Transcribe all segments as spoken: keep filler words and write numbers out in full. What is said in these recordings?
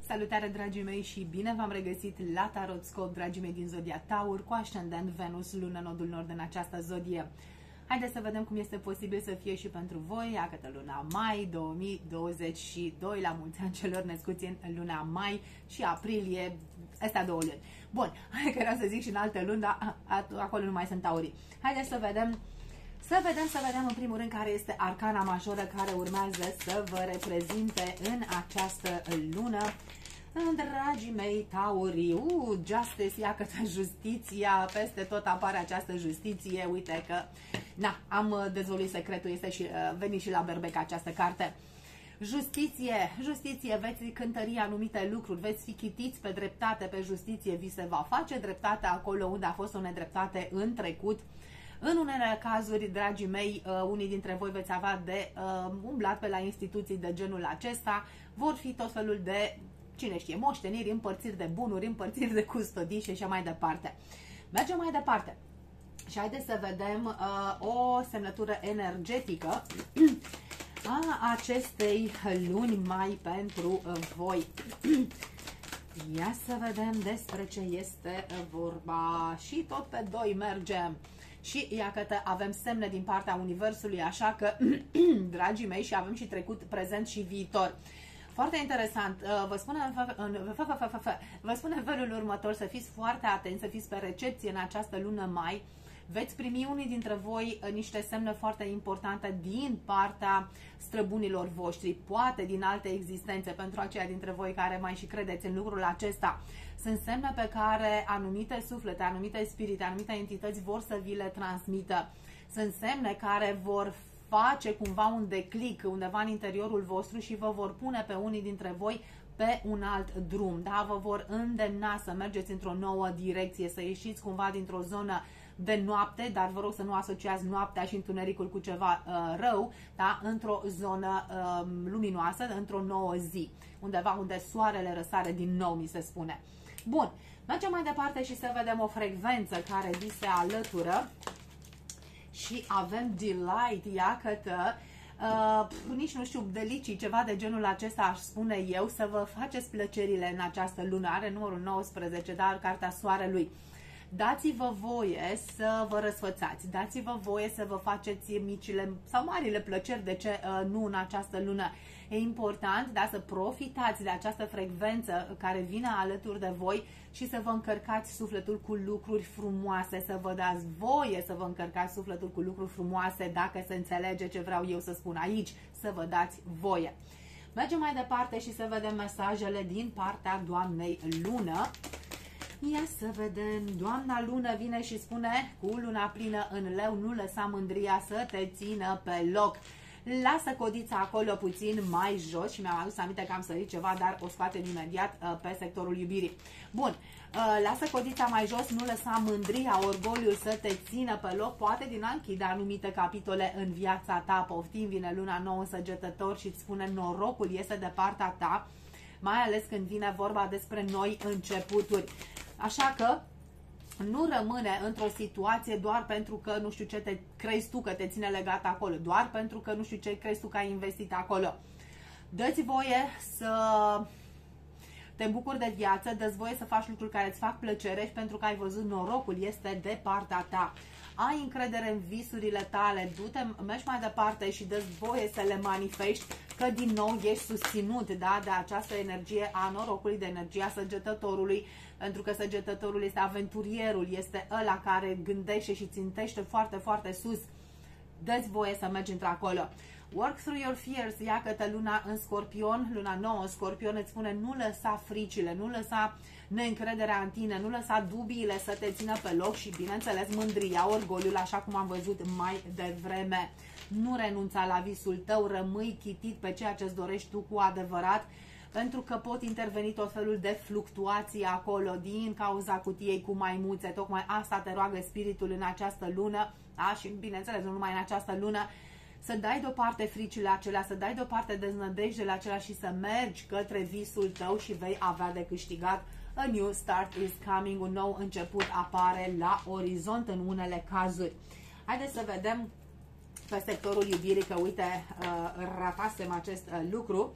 Salutare, dragii mei, și bine v-am regăsit la Tarot Scop, dragii mei din zodia Taur, cu ascendent Venus, lună, nodul nord în această zodie. Haideți să vedem cum este posibil să fie și pentru voi, iată luna mai două mii douăzeci și doi, la mulți ani celor născuți în luna mai și aprilie, astea două luni. Bun, hai că vreau să zic și în alte luni, dar acolo nu mai sunt taurii. Haideți să vedem Să vedem, să vedem în primul rând care este arcana majoră care urmează să vă reprezinte în această lună. Dragii mei taurii, uh, justice, ia că justiția, peste tot apare această justiție, uite că, na, am dezvăluit secretul, este și uh, venit și la berbec această carte. Justiție, justiție, veți cântări anumite lucruri, veți fi chitiți pe dreptate, pe justiție, vi se va face dreptate acolo unde a fost o nedreptate în trecut. În unele cazuri, dragii mei, unii dintre voi veți avea de uh, umblat pe la instituții de genul acesta, vor fi tot felul de, cine știe, moșteniri, împărțiri de bunuri, împărțiri de custodii și așa mai departe. Mergem mai departe și haideți să vedem uh, o semnătură energetică a acestei luni mai pentru voi. Ia să vedem despre ce este vorba și tot pe doi mergem. Și iată, avem semne din partea Universului, așa că, dragii mei, și avem și trecut, prezent și viitor. Foarte interesant. Vă spun în, vă spun în felul următor, să fiți foarte atenți, să fiți pe recepție în această lună mai. Veți primi unii dintre voi niște semne foarte importante din partea străbunilor voștri, poate din alte existențe, pentru aceia dintre voi care mai și credeți în lucrul acesta. Sunt semne pe care anumite suflete, anumite spirite, anumite entități vor să vi le transmită. Sunt semne care vor face cumva un declic undeva în interiorul vostru și vă vor pune pe unii dintre voi pe un alt drum, da? Vă vor îndemna să mergeți într-o nouă direcție, să ieșiți cumva dintr-o zonă de noapte, dar vă rog să nu asociați noaptea și întunericul cu ceva uh, rău, da? Într-o zonă uh, luminoasă, într-o nouă zi, undeva unde soarele răsare din nou, mi se spune. Bun, mergem mai departe și să vedem o frecvență care vi se alătură și avem delight, iată, uh, nici nu știu, delicii, ceva de genul acesta aș spune eu, să vă faceți plăcerile în această lună, are numărul nouăsprezece, dar cartea soarelui. Dați-vă voie să vă răsfățați, dați-vă voie să vă faceți micile sau marile plăceri, de ce uh, nu în această lună. E important, da, să profitați de această frecvență care vine alături de voi și să vă încărcați sufletul cu lucruri frumoase, să vă dați voie să vă încărcați sufletul cu lucruri frumoase, dacă se înțelege ce vreau eu să spun aici, să vă dați voie. Mergem mai departe și să vedem mesajele din partea doamnei lună. Ia să vedem, doamna lună vine și spune, cu luna plină în leu, nu lăsa mândria să te țină pe loc. Lasă codița acolo puțin mai jos și mi-am adus aminte că am sărit ceva, dar o scoatem imediat uh, pe sectorul iubirii. Bun, uh, lasă codița mai jos, nu lăsa mândria, orgoliul să te țină pe loc, poate din a închide anumite capitole în viața ta. Poftim, vine luna nouă în Săgetător și îți spune norocul este de partea ta, mai ales când vine vorba despre noi începuturi. Așa că nu rămâne într-o situație doar pentru că nu știu ce te crezi tu că te ține legat acolo, doar pentru că nu știu ce crezi tu că ai investit acolo. Dă-ți voie să te bucuri de viață, dă-ți voie să faci lucruri care îți fac plăcere și pentru că ai văzut norocul este de partea ta. Ai încredere în visurile tale, du-te, mergi mai departe și dă-ți voie să le manifesti, că din nou ești susținut, da, de această energie a norocului, de energia Săgetătorului, pentru că Săgetătorul este aventurierul, este ăla care gândește și țintește foarte, foarte sus. Dă-ți voie să mergi într-acolo. Work through your fears, iată luna în Scorpion, luna nouă în Scorpion îți spune nu lăsa fricile, nu lăsa neîncrederea în tine, nu lăsa dubiile să te țină pe loc și, bineînțeles, mândria, orgoliul, așa cum am văzut mai devreme. Nu renunța la visul tău, rămâi chitit pe ceea ce îți dorești tu cu adevărat, pentru că pot interveni tot felul de fluctuații acolo din cauza cutiei cu maimuțe. Tocmai asta te roagă spiritul în această lună, da? Și bineînțeles nu numai în această lună, să dai deoparte fricile acelea, să dai deoparte deznădejdele acelea și să mergi către visul tău și vei avea de câștigat. A new start is coming, un nou început apare la orizont în unele cazuri. Haideți să vedem pe sectorul iubirii, că uite, ratasem acest lucru.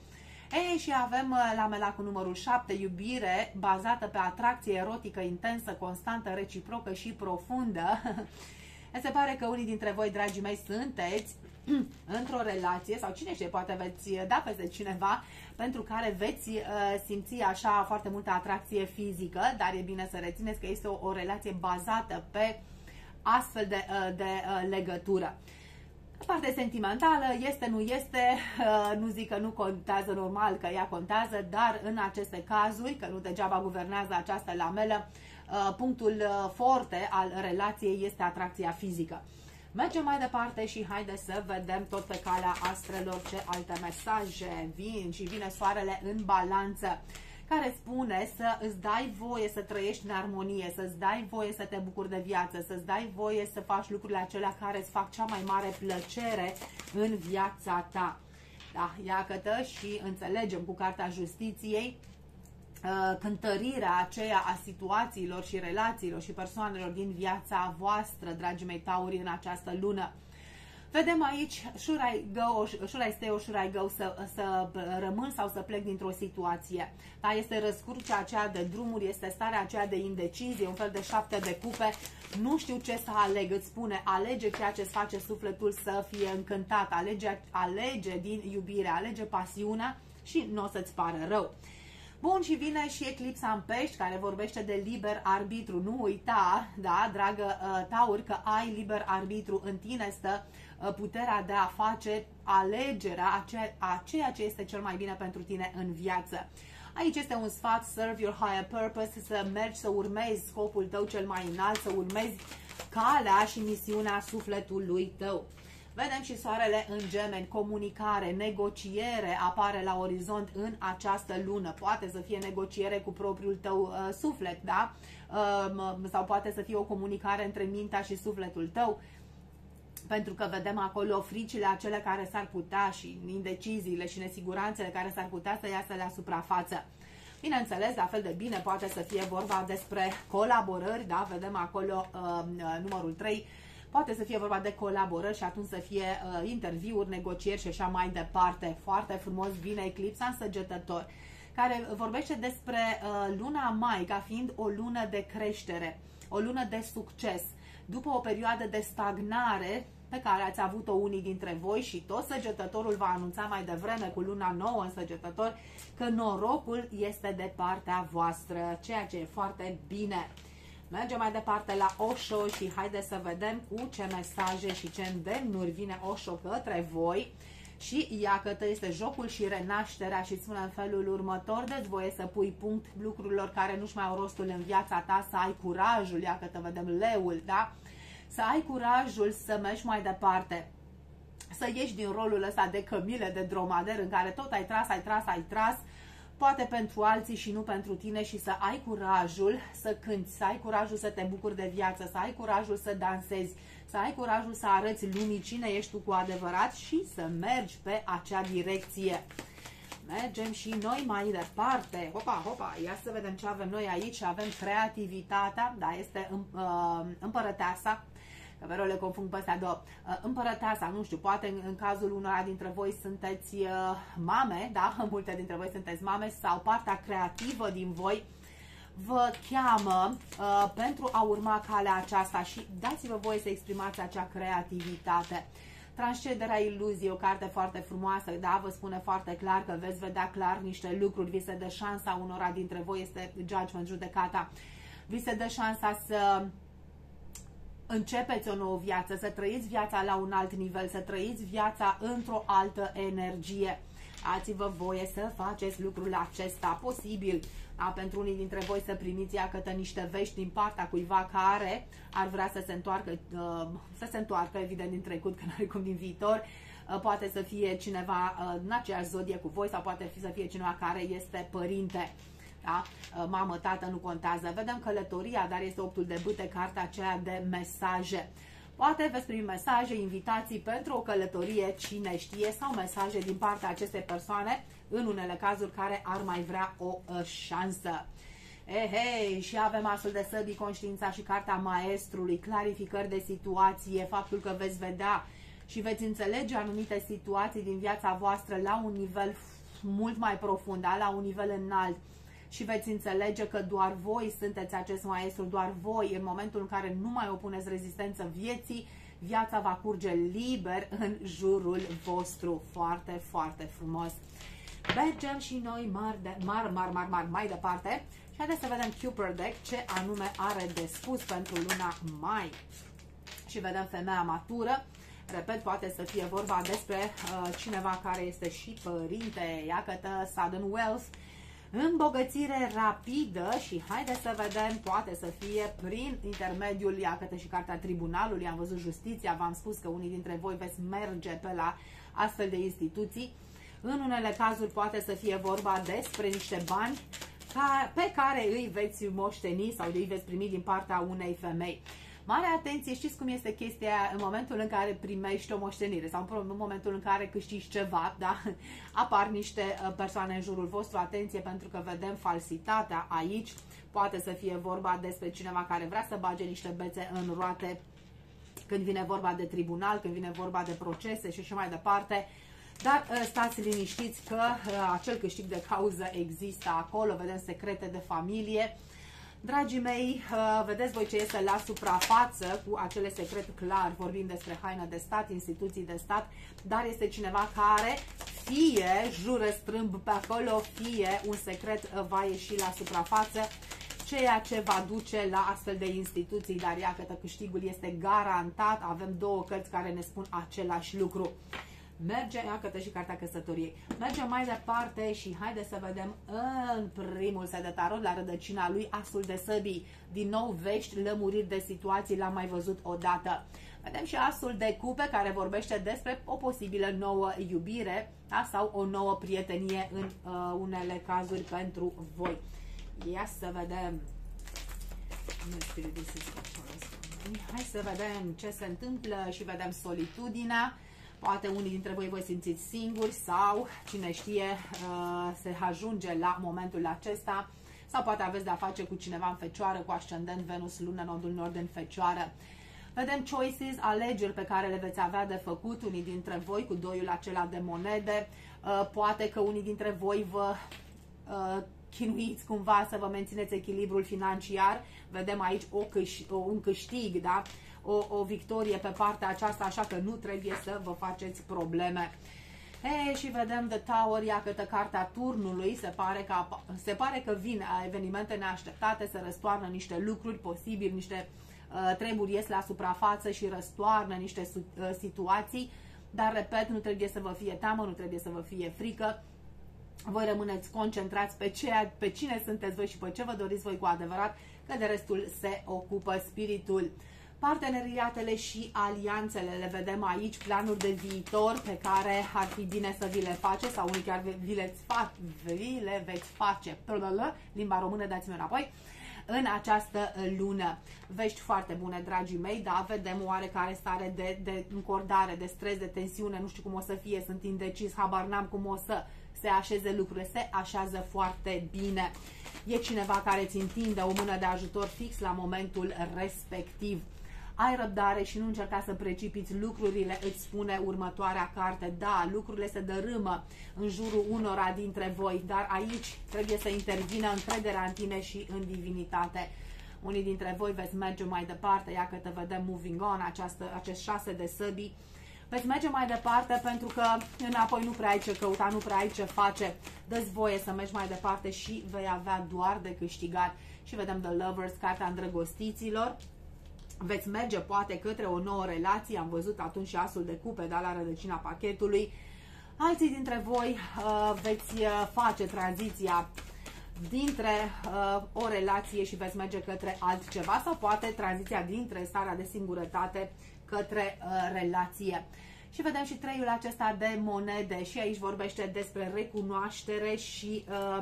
Ei, și avem lamela cu numărul șapte, iubire bazată pe atracție erotică, intensă, constantă, reciprocă și profundă. Se pare că unii dintre voi, dragii mei, sunteți într-o relație sau cine știe, poate veți da peste cineva pentru care veți uh, simți așa foarte multă atracție fizică, dar e bine să rețineți că este o, o relație bazată pe astfel de, uh, de uh, legătură. Partea sentimentală este, nu este, uh, nu zic că nu contează, normal că ea contează, dar în aceste cazuri, că nu degeaba guvernează această lamelă, uh, punctul uh, forte al relației este atracția fizică. Mergem mai departe și haideți să vedem tot pe calea astrelor ce alte mesaje vin. Și vine soarele în balanță, care spune să îți dai voie să trăiești în armonie, să-ți dai voie să te bucuri de viață, să-ți dai voie să faci lucrurile acelea care îți fac cea mai mare plăcere în viața ta. Da, iată și înțelegem cu Cartea Justiției cântărirea aceea a situațiilor și relațiilor și persoanelor din viața voastră, dragii mei tauri, în această lună. Vedem aici, should I go, should I stay or should I go, să, să rămân sau să plec dintr-o situație. Da, este răscurcea aceea de drumuri, este starea aceea de indecizie, un fel de șapte de cupe, nu știu ce să aleg, îți spune, alege ceea ce îți face sufletul să fie încântat, alege, alege din iubire, alege pasiunea și nu o să-ți pară rău. Bun, și vine și eclipsa în Pești, care vorbește de liber arbitru. Nu uita, da, dragă uh, Taur, că ai liber arbitru, în tine stă uh, puterea de a face alegerea a, ce, a ceea ce este cel mai bine pentru tine în viață. Aici este un sfat, serve your higher purpose, să mergi, să urmezi scopul tău cel mai înalt, să urmezi calea și misiunea sufletului tău. Vedem și soarele în Gemeni, comunicare, negociere apare la orizont în această lună. Poate să fie negociere cu propriul tău uh, suflet, da? Uh, sau poate să fie o comunicare între mintea și sufletul tău. Pentru că vedem acolo fricile acele care s-ar putea și indeciziile și nesiguranțele care s-ar putea să iasă la suprafață. Bineînțeles, la fel de bine poate să fie vorba despre colaborări, da? Vedem acolo uh, numărul trei. Poate să fie vorba de colaborări și atunci să fie uh, interviuri, negocieri și așa mai departe. Foarte frumos vine eclipsa în Săgetător, care vorbește despre uh, luna mai ca fiind o lună de creștere, o lună de succes. După o perioadă de stagnare pe care ați avut-o unii dintre voi, și tot Săgetătorul va anunța mai devreme cu luna nouă în Săgetător că norocul este de partea voastră, ceea ce e foarte bine. Mergem mai departe la Osho și haideți să vedem cu ce mesaje și ce îndemnuri vine Osho către voi. Și iată, este jocul și renașterea și spune în felul următor: dă-ți voie să pui punct lucrurilor care nu-și mai au rostul în viața ta, să ai curajul, iată, vedem leul, da? Să ai curajul să mergi mai departe, să ieși din rolul ăsta de cămile, de dromader, în care tot ai tras, ai tras, ai tras, poate pentru alții și nu pentru tine, și să ai curajul să cânti, să ai curajul să te bucuri de viață, să ai curajul să dansezi, să ai curajul să arăți lumii cine ești tu cu adevărat și să mergi pe acea direcție. Mergem și noi mai departe. Hopa, hopa, ia să vedem ce avem noi aici. Avem creativitatea, da, este uh, împărăteasa. Că mereu le confund pe astea două. Împărăteasa, nu știu, poate în, în cazul unora dintre voi sunteți uh, mame, da, multe dintre voi sunteți mame, sau partea creativă din voi vă cheamă uh, pentru a urma calea aceasta și dați-vă voie să exprimați acea creativitate. Transcederea iluziei, o carte foarte frumoasă, da, vă spune foarte clar că veți vedea clar niște lucruri, vi se dă șansa unora dintre voi, este judgment, judecata, vi se dă șansa să începeți o nouă viață, să trăiți viața la un alt nivel, să trăiți viața într-o altă energie. Dați-vă voie să faceți lucrul acesta posibil, da? Pentru unii dintre voi să primiți iată niște vești din partea cuiva care ar vrea să se întoarcă, să se întoarcă evident din trecut, că n-are cum din viitor. Poate să fie cineva în aceeași zodie cu voi sau poate fi să fie cineva care este părinte. Da? Mamă, tată, nu contează. Vedem călătoria, dar este optul de bâte, cartea aceea de mesaje. Poate veți primi mesaje, invitații pentru o călătorie, cine știe, sau mesaje din partea acestei persoane, în unele cazuri care ar mai vrea o uh, șansă. Ehei, și avem asul de săbii, conștiința și cartea maestrului, clarificări de situație, faptul că veți vedea și veți înțelege anumite situații din viața voastră la un nivel mult mai profund, da? La un nivel înalt, și veți înțelege că doar voi sunteți acest maestru, doar voi, în momentul în care nu mai opuneți rezistență vieții, viața va curge liber în jurul vostru. Foarte, foarte frumos. Mergem și noi mar, de, mar, mar, mar, mar mai departe și haideți să vedem Cupid Deck ce anume are de spus pentru luna mai. Și vedem femeia matură. Repet, poate să fie vorba despre uh, cineva care este și părinte, iată, sudden wealth, îmbogățire rapidă și haideți să vedem, poate să fie prin intermediul, iată și cartea tribunalului, am văzut justiția, v-am spus că unii dintre voi veți merge pe la astfel de instituții. În unele cazuri poate să fie vorba despre niște bani ca, pe care îi veți moșteni sau îi veți primi din partea unei femei. Mare atenție, știți cum este chestia în momentul în care primești o moștenire sau în momentul în care câștigi ceva, da? Apar niște persoane în jurul vostru, atenție pentru că vedem falsitatea aici, poate să fie vorba despre cineva care vrea să bage niște bețe în roate când vine vorba de tribunal, când vine vorba de procese și așa mai departe. Dar stați liniștiți că acel câștig de cauză există acolo, vedem secrete de familie. Dragii mei, vedeți voi ce este la suprafață cu acele secrete clar, vorbim despre haină de stat, instituții de stat, dar este cineva care fie jură strâmb pe acolo, fie un secret va ieși la suprafață, ceea ce va duce la astfel de instituții, dar iată că câștigul este garantat, avem două cărți care ne spun același lucru. Merge, iată și cartea căsătoriei. Mergem mai departe și haideți să vedem în primul set de tarot, la rădăcina lui, asul de săbii. Din nou vești, lămuriri de situații, l-am mai văzut odată. Vedem și asul de cupe care vorbește despre o posibilă nouă iubire, da? Sau o nouă prietenie în uh, unele cazuri pentru voi. Ia să vedem. Hai să vedem ce se întâmplă și vedem solitudinea. Poate unii dintre voi vă simțiți singuri sau, cine știe, se ajunge la momentul acesta. Sau poate aveți de-a face cu cineva în Fecioară, cu ascendent Venus, lună, nodul nord în Fecioară. Vedem choices, alegeri pe care le veți avea de făcut, unii dintre voi cu doiul acela de monede. Poate că unii dintre voi vă chinuiți cumva să vă mențineți echilibrul financiar. Vedem aici o câș un câștig, da? O, o victorie pe partea aceasta, așa că nu trebuie să vă faceți probleme. E, și vedem The Tower, iată cartea turnului, se pare, că, se pare că vin evenimente neașteptate, se răstoarnă niște lucruri posibili, niște uh, treburi ies la suprafață și răstoarnă niște uh, situații, dar repet, nu trebuie să vă fie teamă, nu trebuie să vă fie frică. Voi rămâneți concentrați pe, ceea, pe cine sunteți voi și pe ce vă doriți voi cu adevărat, că de restul se ocupă spiritul. Parteneriatele și alianțele le vedem aici, planuri de viitor pe care ar fi bine să vi le face sau unii chiar vi le, fa vi le veți face. Limba română, dați-mi înapoi. În această lună. Vești foarte bune, dragii mei, da, vedem oarecare stare de, de încordare, de stres, de tensiune, nu știu cum o să fie, sunt indecis, habar n-am cum o să se așeze lucrurile, se așează foarte bine. E cineva care îți întinde o mână de ajutor fix la momentul respectiv. Ai răbdare și nu încerca să precipiți lucrurile, îți spune următoarea carte. Da, lucrurile se dărâmă în jurul unora dintre voi, dar aici trebuie să intervină încrederea în tine și în divinitate. Unii dintre voi veți merge mai departe, ia că te vedem moving on, această, acest șase de săbii. Veți merge mai departe pentru că înapoi nu prea ai ce căuta, nu prea ai ce face. Dă-ți voie să mergi mai departe și vei avea doar de câștigat. Și vedem The Lovers, cartea îndrăgostiților. Veți merge poate către o nouă relație, am văzut atunci și asul de cupe, da, la rădăcina pachetului. Alții dintre voi uh, veți face tranziția dintre uh, o relație și veți merge către altceva sau poate tranziția dintre starea de singurătate către uh, relație. Și vedem și treiul acesta de monede și aici vorbește despre recunoaștere și uh,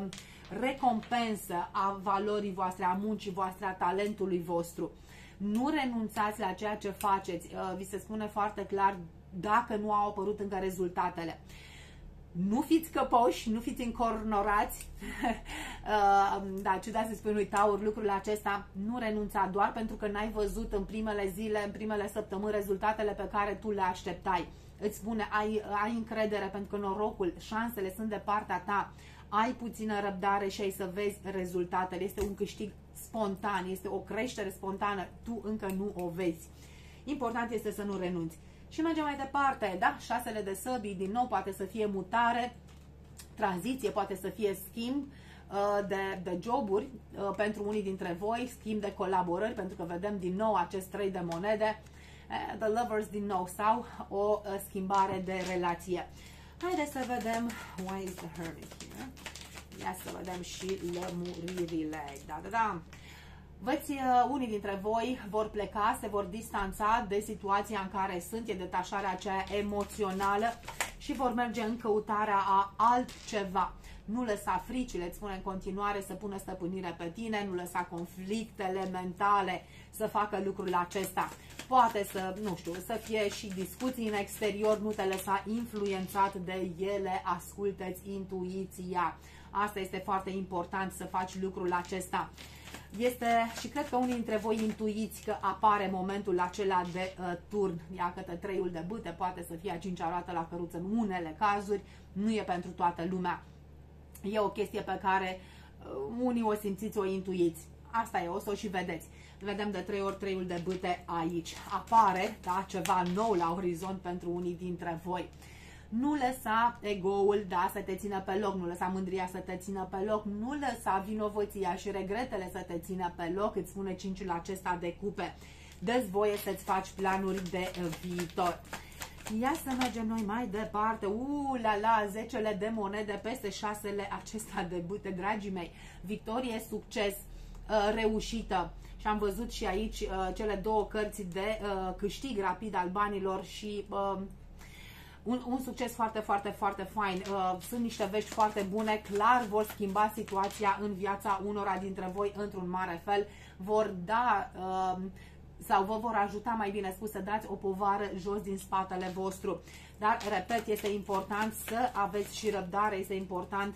recompensă a valorii voastre, a muncii voastre, a talentului vostru. Nu renunțați la ceea ce faceți. Vi se spune foarte clar dacă nu au apărut încă rezultatele. Nu fiți căpoși, nu fiți încornorați. Da, ciudat să spun lui Taur lucrul acesta. Nu renunța doar pentru că n-ai văzut în primele zile, în primele săptămâni rezultatele pe care tu le așteptai. îți spune ai, ai încredere pentru că norocul, șansele sunt de partea ta, ai puțină răbdare și ai să vezi rezultatele. Este un câștig spontan, este o creștere spontană, tu încă nu o vezi. Important este să nu renunți. Și mergem mai departe, da? Șasele de săbii, din nou, poate să fie mutare, tranziție, poate să fie schimb de, de joburi pentru unii dintre voi, schimb de colaborări, pentru că vedem din nou acest trei de monede, The Lovers din nou, sau o schimbare de relație. Haideți să vedem why is the Hermit here. Ia să vedem și lămuririle. Da, da, da. Veți, unii dintre voi vor pleca, se vor distanța de situația în care sunt, e detașarea aceea emoțională și vor merge în căutarea a altceva. Nu lăsa fricile, îți spune în continuare, să pună stăpânire pe tine, nu lăsa conflictele mentale să facă lucrul acesta. Poate să, nu știu, să fie și discuții în exterior, nu te lăsa influențat de ele, ascultă-ți intuiția. Asta este foarte important, să faci lucrul acesta. Este, și cred că unii dintre voi intuiți că apare momentul acela de uh, turn. Ia către treiul de bâte, poate să fie a cincea roată la căruță în unele cazuri, nu e pentru toată lumea. E o chestie pe care uh, unii o simțiți, o intuiți. Asta e, o să o și vedeți. Vedem de trei ori treiul de bâte aici. Apare, da, ceva nou la orizont pentru unii dintre voi. Nu lăsa ego-ul, da, să te țină pe loc, nu lăsa mândria să te țină pe loc, nu lăsa vinovăția și regretele să te țină pe loc, îți spune cinciul acesta de cupe. Dă-ți voie să-ți faci planuri de viitor. Ia să mergem noi mai departe. Uuu, la la, zecele de monede peste șasele acesta de bâte, dragii mei. Victorie, succes, reușită. Și am văzut și aici cele două cărți de câștig rapid al banilor și un, un succes foarte, foarte, foarte fain. Sunt niște vești foarte bune, clar vor schimba situația în viața unora dintre voi într-un mare fel. Vor da sau vă vor ajuta, mai bine spus, să dați o povară jos din spatele vostru. Dar, repet, este important să aveți și răbdare, este important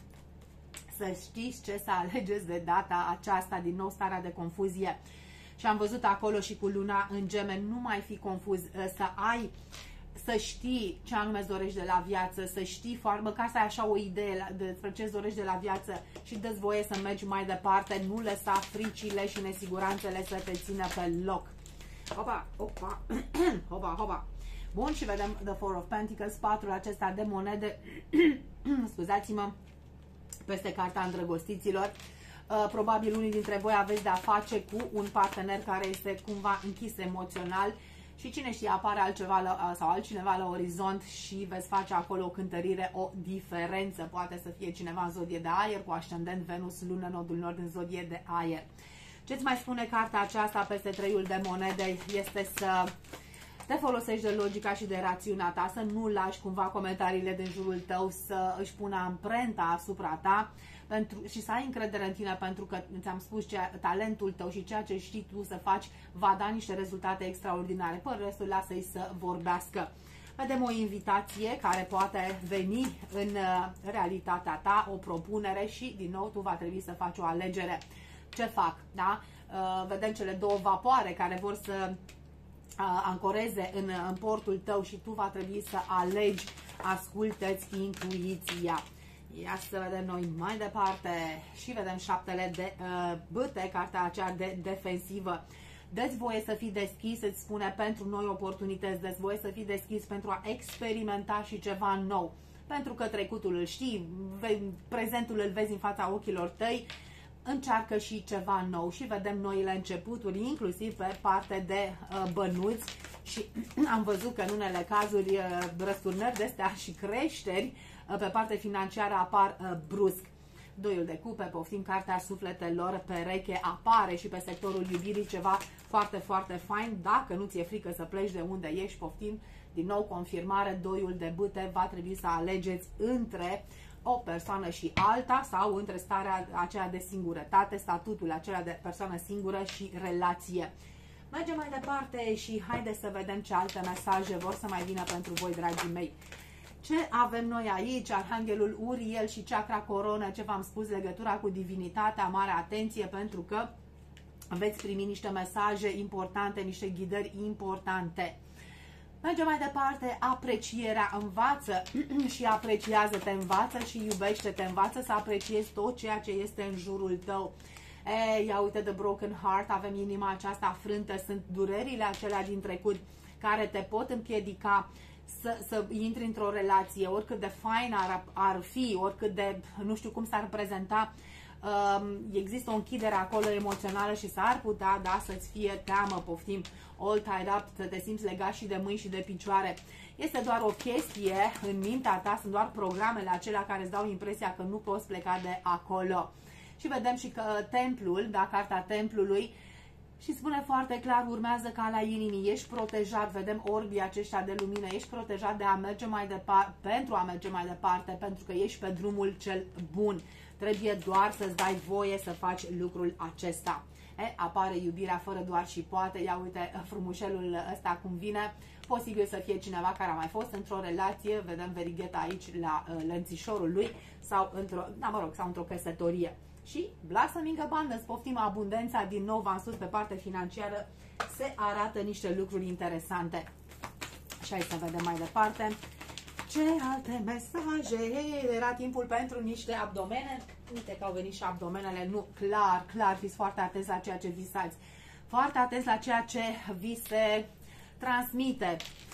să știți ce să alegeți de data aceasta, din nou starea de confuzie. Și am văzut acolo și cu luna în Gemeni, nu mai fi confuz, să ai, să știi ce anume îți dorești de la viață, să știi foarte, măcar să ai așa o idee despre ce îți dorești de la viață și dă-ți voie să mergi mai departe, nu lăsa fricile și nesiguranțele să te țină pe loc. Hopa, hopa, hopa, hopa. Bun, și vedem The Four of Pentacles, patrul acesta de monede, scuzați-mă, peste carta îndrăgostiților. Uh, probabil unii dintre voi aveți de-a face cu un partener care este cumva închis emoțional și cine știe, apare altceva la, sau altcineva la orizont și veți face acolo o cântărire, o diferență. Poate să fie cineva în zodie de aer, cu ascendent Venus, lună, nodul nord în zodie de aer. Ce-ți mai spune cartea aceasta peste treiul de monede este să te folosești de logica și de rațiunea ta, să nu lași cumva comentariile din jurul tău să își pună amprenta asupra ta pentru, și să ai încredere în tine, pentru că ți-am spus ce talentul tău și ceea ce știi tu să faci va da niște rezultate extraordinare. Pe restul lasă-i să vorbească. Vedem o invitație care poate veni în realitatea ta, o propunere și din nou tu va trebui să faci o alegere. Ce fac? Da? Vedem cele două vapoare care vor să ancoreze în, în portul tău și tu va trebui să alegi, ascultă-ți intuiția. Ia să vedem noi mai departe și vedem șaptele de uh, bâte, cartea aceea de defensivă. Dă-ți voie să fii deschis, îți spune, pentru noi oportunități, dă-ți voie să fii deschis pentru a experimenta și ceva nou. Pentru că trecutul îl știi, prezentul îl vezi în fața ochilor tăi, încearcă și ceva nou și vedem noile începuturi, inclusiv pe parte de uh, bănuți și am văzut că în unele cazuri uh, răsturnări de astea și creșteri uh, pe parte financiară apar uh, brusc. Doiul de cupe, poftim, cartea sufletelor pereche, apare și pe sectorul iubirii ceva foarte, foarte fain. Dacă nu ți-e frică să pleci de unde ești, poftim, din nou confirmare, doiul de bâte, va trebui să alegeți între o persoană și alta sau între starea aceea de singurătate, statutul acela de persoană singură și relație. Mergem mai departe și haideți să vedem ce alte mesaje vor să mai vină pentru voi, dragii mei. Ce avem noi aici? Arhanghelul Uriel și chakra coronă, ce v-am spus, legătura cu divinitatea, mare atenție, pentru că veți primi niște mesaje importante, niște ghidări importante. Mergem mai departe, aprecierea, învață și apreciază, te învață și iubește, te învață să apreciezi tot ceea ce este în jurul tău. E, ia uite, The Broken Heart, avem inima aceasta frântă, sunt durerile acelea din trecut care te pot împiedica să, să intri într-o relație, oricât de fain ar, ar fi, oricât de, nu știu cum s-ar prezenta, um, există o închidere acolo emoțională și s-ar putea, da, să-ți fie teamă, poftim, all tied up, să te simți legat și de mâini și de picioare. Este doar o chestie în mintea ta, sunt doar programele acelea care îți dau impresia că nu poți pleca de acolo. Și vedem și că templul, da, carta templului, și spune foarte clar, urmează calea inimii, ești protejat, vedem orbii aceștia de lumină, ești protejat de a merge mai departe, pentru a merge mai departe, pentru că ești pe drumul cel bun. Trebuie doar să-ți dai voie să faci lucrul acesta. E, apare iubirea fără doar și poate, ia uite frumușelul ăsta cum vine, posibil să fie cineva care a mai fost într-o relație, vedem verigheta aici la uh, lănțișorul lui, sau într-o, da, mă rog, sau într-o căsătorie. Și Blossoming Abundance, poftim abundența, din nou v-am spus pe partea financiară, se arată niște lucruri interesante. Și hai să vedem mai departe. Ce alte mesaje? Era timpul pentru niște abdomene. Uite că au venit și abdomenele. Nu, clar, clar, fiți foarte atenți la ceea ce visați. Foarte atenți la ceea ce vi se transmite.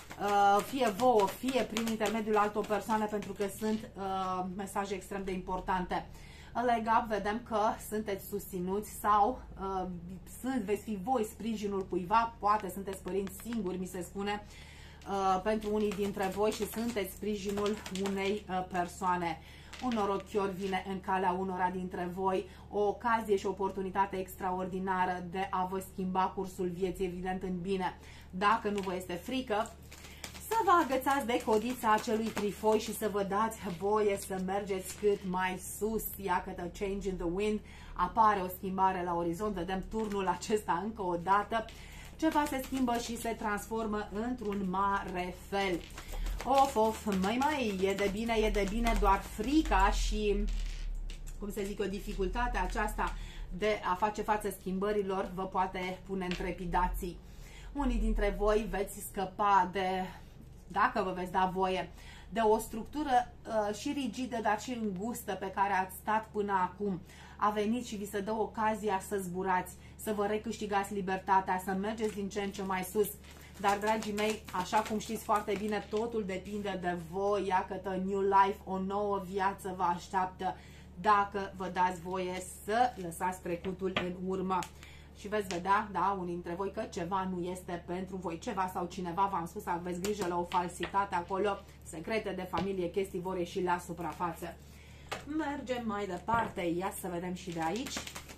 Fie vouă, fie prin intermediul altor persoane, pentru că sunt uh, mesaje extrem de importante. Leg up, vedem că sunteți susținuți sau uh, sunt, veți fi voi sprijinul cuiva, poate sunteți părinți singuri, mi se spune, uh, pentru unii dintre voi și sunteți sprijinul unei uh, persoane. Un norochior vine în calea unora dintre voi, o ocazie și o oportunitate extraordinară de a vă schimba cursul vieții, evident în bine. Dacă nu vă este frică, să vă agățați de codița acelui trifoi și să vă dați voie să mergeți cât mai sus. Iată, change in the wind, apare o schimbare la orizont, vedem turnul acesta încă o dată. Ceva se schimbă și se transformă într-un mare fel. Of, of, măi, măi, e de bine, e de bine, doar frica și, cum să zic, o dificultate aceasta de a face față schimbărilor vă poate pune în trepidații. Unii dintre voi veți scăpa de, dacă vă veți da voie, de o structură uh, și rigidă, dar și îngustă pe care ați stat până acum. A venit și vi se dă ocazia să zburați, să vă recâștigați libertatea, să mergeți din ce în ce mai sus. Dar, dragii mei, așa cum știți foarte bine, totul depinde de voi. Iată, new life, o nouă viață vă așteaptă dacă vă dați voie să lăsați trecutul în urmă. Și veți vedea, da, unii dintre voi, că ceva nu este pentru voi. Ceva sau cineva, v-am spus, aveți grijă la o falsitate acolo, secrete de familie, chestii vor ieși la suprafață. Mergem mai departe, ia să vedem și de aici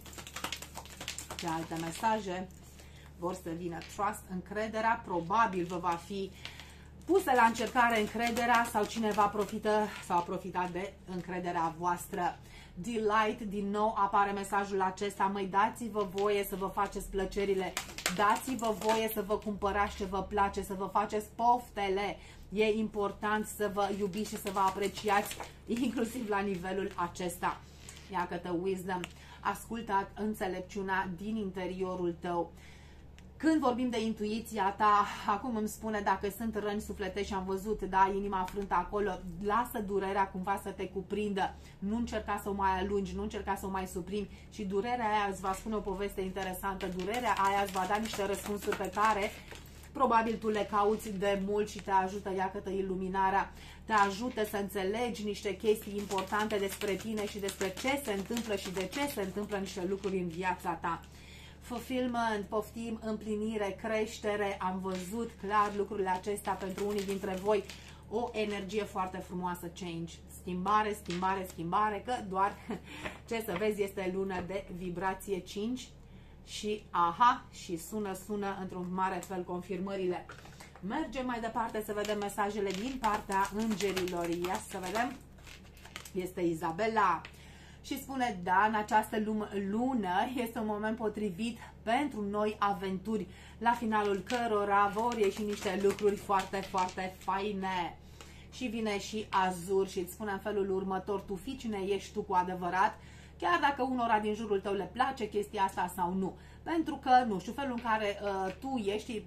ce alte mesaje vor să vină. Trust, încrederea, probabil vă va fi pusă la încercare încrederea sau cineva profită sau a profitat de încrederea voastră. Delight, din nou apare mesajul acesta, măi, dați-vă voie să vă faceți plăcerile, dați-vă voie să vă cumpărați ce vă place, să vă faceți poftele. E important să vă iubiți și să vă apreciați, inclusiv la nivelul acesta. Iată, wisdom, ascultă înțelepciunea din interiorul tău. Când vorbim de intuiția ta, acum îmi spune dacă sunt răni sufletești și am văzut, da, inima frântă acolo, lasă durerea cumva să te cuprindă, nu încerca să o mai alungi, nu încerca să o mai suprimi și durerea aia îți va spune o poveste interesantă, durerea aia îți va da niște răspunsuri pe care probabil tu le cauți de mult și te ajută, iată, iluminarea, te ajută să înțelegi niște chestii importante despre tine și despre ce se întâmplă și de ce se întâmplă niște lucruri în viața ta. Fulfillment, poftim, împlinire, creștere, am văzut clar lucrurile acestea pentru unii dintre voi, o energie foarte frumoasă, change, schimbare, schimbare, schimbare, că doar ce să vezi este lună de vibrație cinci și aha, și sună, sună într-un mare fel confirmările. Mergem mai departe să vedem mesajele din partea îngerilor. Ia să vedem, este Izabela. Și spune, da, în această lună este un moment potrivit pentru noi aventuri, la finalul cărora vor ieși niște lucruri foarte, foarte faine. Și vine și Azur și îți spune în felul următor, tu fii cine ești tu cu adevărat, chiar dacă unora din jurul tău le place chestia asta sau nu. Pentru că, nu știu, felul în care uh, tu ești,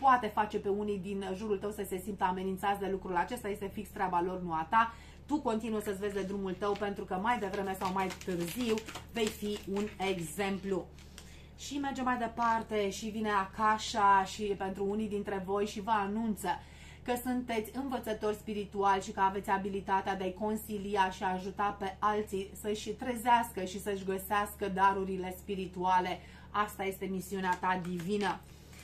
poate face pe unii din jurul tău să se simtă amenințați de lucrul acesta, este fix treaba lor, nu a ta. Tu continui să-ți vezi de drumul tău, pentru că mai devreme sau mai târziu vei fi un exemplu. Și merge mai departe și vine Akasha și pentru unii dintre voi și vă anunță că sunteți învățători spirituali și că aveți abilitatea de a-i consilia și a ajuta pe alții să-și trezească și să-și găsească darurile spirituale. Asta este misiunea ta divină.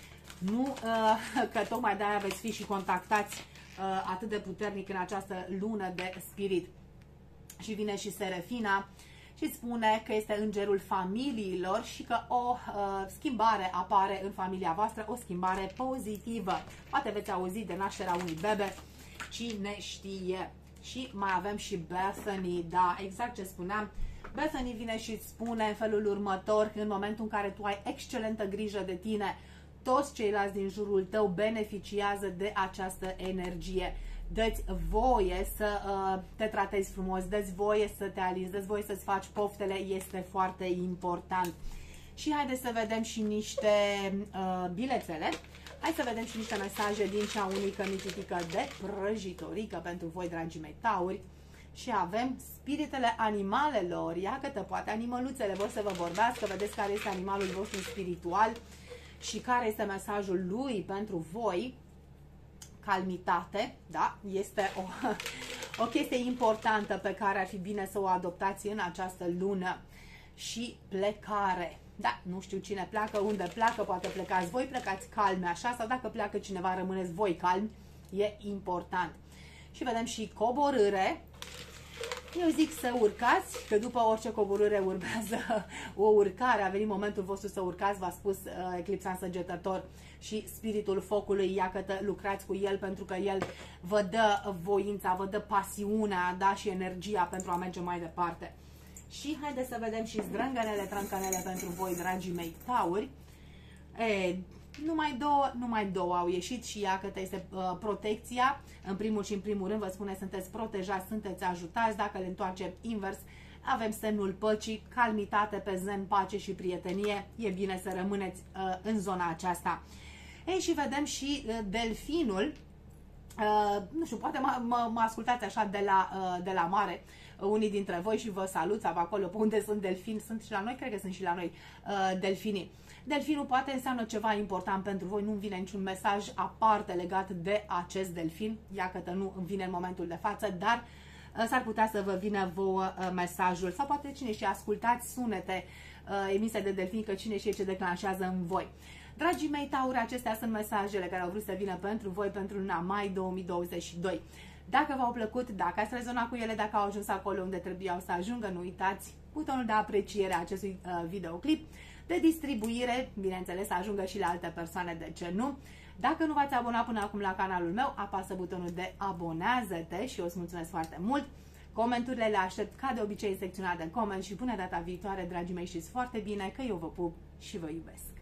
Nu că tocmai de-aia veți fi și contactați atât de puternic în această lună de spirit. Și vine și Serafina și spune că este îngerul familiilor și că o uh, schimbare apare în familia voastră, o schimbare pozitivă. Poate veți auzi de nașterea unui bebe, cine știe. Și mai avem și Bethany, da, exact ce spuneam. Bethany vine și îți spune în felul următor, în momentul în care tu ai excelentă grijă de tine, toți ceilalți din jurul tău beneficiază de această energie. Dă-ți voie să uh, te tratezi frumos, dă-ți voie să te alizi, dă-ți voie să-ți faci poftele, este foarte important. Și haideți să vedem și niște uh, bilețele. Hai să vedem și niște mesaje din cea unică mititică de prăjitorică pentru voi, dragii mei tauri. Și avem spiritele animalelor. Ia că poate animăluțele vor să vă vorbească, vedeți care este animalul vostru spiritual și care este mesajul lui pentru voi. Calmitate, da? Este o, o chestie importantă pe care ar fi bine să o adoptați în această lună. Și plecare. Da, nu știu cine pleacă, unde pleacă, poate plecați voi, plecați calmi așa, sau dacă pleacă cineva, rămâneți voi calmi, e important. Și vedem și coborâre. Eu zic să urcați, că după orice coborâre urmează o urcare. A venit momentul vostru să urcați, v-a spus uh, eclipsa însăgetător și spiritul focului, ia că lucrați cu el, pentru că el vă dă voința, vă dă pasiunea, da, și energia pentru a merge mai departe. Și haideți să vedem și zdrângănele, trâncănele pentru voi, dragii mei tauri. E, numai două, numai două au ieșit și ea că este uh, protecția. În primul și în primul rând vă spune, sunteți protejați, sunteți ajutați. Dacă le întoarcem invers, avem semnul păcii, calmitate, pe zen, pace și prietenie. E bine să rămâneți uh, în zona aceasta. Ei, și vedem și uh, delfinul. Uh, nu știu, poate mă, mă, mă ascultați așa de la, uh, de la mare, uh, unii dintre voi, și vă salut sau acolo pe unde sunt delfini, sunt și la noi, cred că sunt și la noi uh, delfinii. Delfinul poate înseamnă ceva important pentru voi, nu-mi vine niciun mesaj aparte legat de acest delfin, iată nu îmi vine în momentul de față, dar uh, s-ar putea să vă vină vouă uh, mesajul, sau poate cine știe, ascultați sunete uh, emise de delfini, că cine știe ce declanșează în voi. Dragii mei tauri, acestea sunt mesajele care au vrut să vină pentru voi pentru luna mai două mii douăzeci și doi. Dacă v-au plăcut, dacă ați rezonat cu ele, dacă au ajuns acolo unde trebuiau să ajungă, nu uitați butonul de apreciere a acestui uh, videoclip, de distribuire, bineînțeles, să ajungă și la alte persoane, de ce nu. Dacă nu v-ați abonat până acum la canalul meu, apasă butonul de abonează-te și eu îți mulțumesc foarte mult. Comenturile le aștept ca de obicei în secțiunea de coment și până data viitoare, dragii mei, știți foarte bine că eu vă pup și vă iubesc.